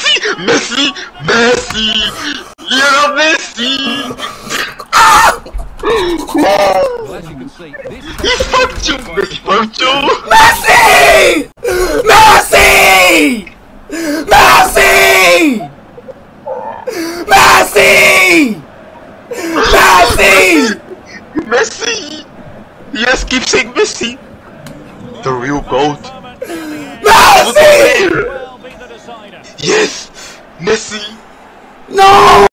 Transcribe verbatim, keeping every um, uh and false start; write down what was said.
Messi, Messi, yeah, Messi. Well, as you can see, this He fucked you, he fucked you. Messi! Messi! Messi! Messi! Messi! Messi. Yes, keep saying Messi. The real GOAT. Messi! Yes, Messi. No!